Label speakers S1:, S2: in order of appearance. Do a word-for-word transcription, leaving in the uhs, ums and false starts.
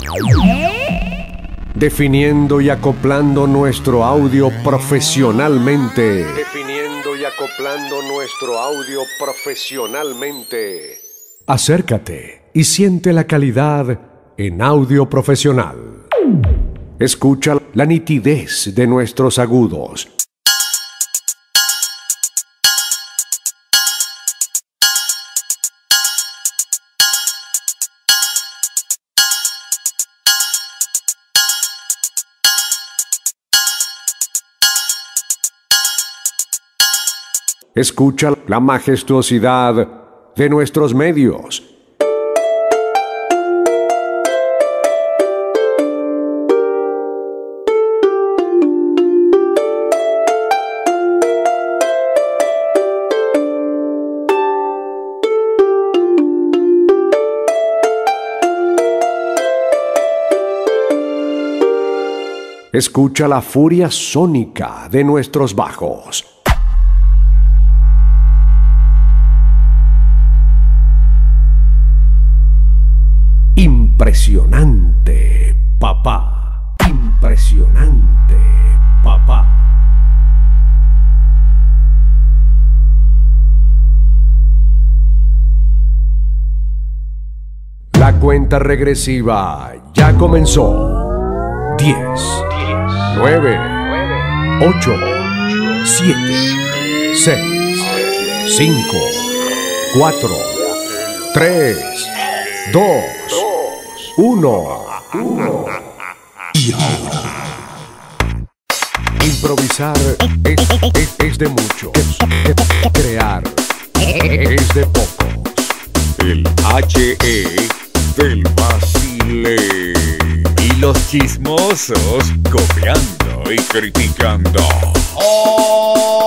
S1: Definiendo y acoplando nuestro audio profesionalmente. Definiendo y acoplando nuestro audio profesionalmente. Acércate y siente la calidad en audio profesional. Escucha la nitidez de nuestros agudos. Escucha la majestuosidad de nuestros medios. Escucha la furia sónica de nuestros bajos. Impresionante, papá. Impresionante, papá. La cuenta regresiva ya comenzó. Diez, nueve, ocho, siete, seis, cinco, cuatro, tres, dos, uno. Y ahora, improvisar es, es, es de muchos. Crear es de pocos.
S2: El H E del Basile. Y los chismosos copiando y criticando. ¡Oh!